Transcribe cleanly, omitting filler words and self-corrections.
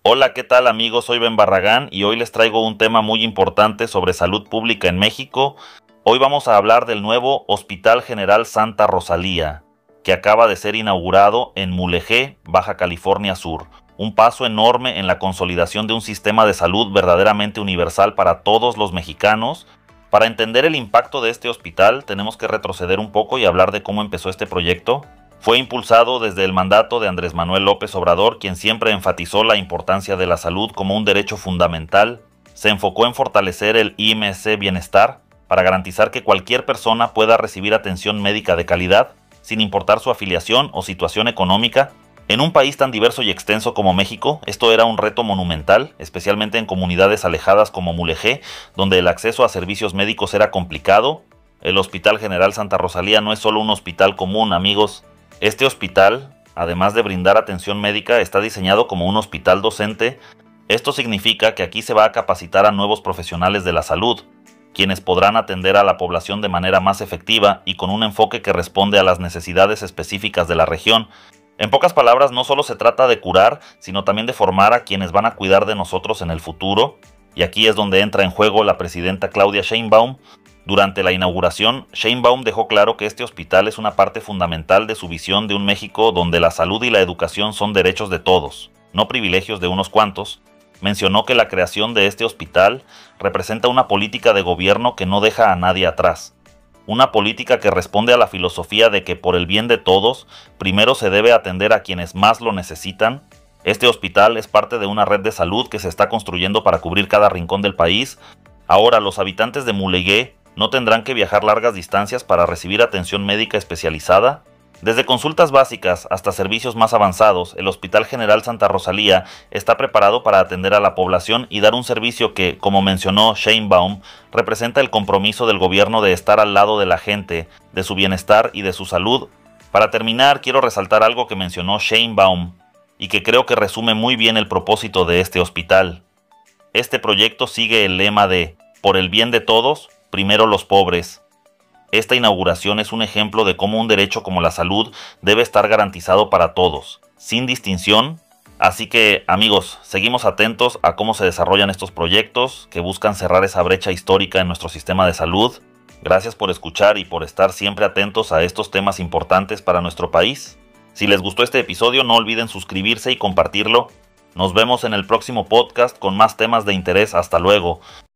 Hola, ¿qué tal amigos? Soy Ben Barragán y hoy les traigo un tema muy importante sobre salud pública en México. Hoy vamos a hablar del nuevo Hospital General Santa Rosalía, que acaba de ser inaugurado en Mulegé, Baja California Sur. Un paso enorme en la consolidación de un sistema de salud verdaderamente universal para todos los mexicanos. Para entender el impacto de este hospital, tenemos que retroceder un poco y hablar de cómo empezó este proyecto. Fue impulsado desde el mandato de Andrés Manuel López Obrador, quien siempre enfatizó la importancia de la salud como un derecho fundamental. Se enfocó en fortalecer el IMSS Bienestar para garantizar que cualquier persona pueda recibir atención médica de calidad, sin importar su afiliación o situación económica. En un país tan diverso y extenso como México, esto era un reto monumental, especialmente en comunidades alejadas como Mulegé, donde el acceso a servicios médicos era complicado. El Hospital General Santa Rosalía no es solo un hospital común, amigos. Este hospital, además de brindar atención médica, está diseñado como un hospital docente. Esto significa que aquí se va a capacitar a nuevos profesionales de la salud, quienes podrán atender a la población de manera más efectiva y con un enfoque que responde a las necesidades específicas de la región. En pocas palabras, no solo se trata de curar, sino también de formar a quienes van a cuidar de nosotros en el futuro. Y aquí es donde entra en juego la presidenta Claudia Sheinbaum. Durante la inauguración, Sheinbaum dejó claro que este hospital es una parte fundamental de su visión de un México donde la salud y la educación son derechos de todos, no privilegios de unos cuantos. Mencionó que la creación de este hospital representa una política de gobierno que no deja a nadie atrás. Una política que responde a la filosofía de que por el bien de todos, primero se debe atender a quienes más lo necesitan. Este hospital es parte de una red de salud que se está construyendo para cubrir cada rincón del país. Ahora los habitantes de Mulegé no tendrán que viajar largas distancias para recibir atención médica especializada. Desde consultas básicas hasta servicios más avanzados, el Hospital General Santa Rosalía está preparado para atender a la población y dar un servicio que, como mencionó Sheinbaum, representa el compromiso del gobierno de estar al lado de la gente, de su bienestar y de su salud. Para terminar, quiero resaltar algo que mencionó Sheinbaum y que creo que resume muy bien el propósito de este hospital. Este proyecto sigue el lema de "por el bien de todos, primero los pobres". Esta inauguración es un ejemplo de cómo un derecho como la salud debe estar garantizado para todos, sin distinción. Así que, amigos, seguimos atentos a cómo se desarrollan estos proyectos que buscan cerrar esa brecha histórica en nuestro sistema de salud. Gracias por escuchar y por estar siempre atentos a estos temas importantes para nuestro país. Si les gustó este episodio, no olviden suscribirse y compartirlo. Nos vemos en el próximo podcast con más temas de interés. Hasta luego.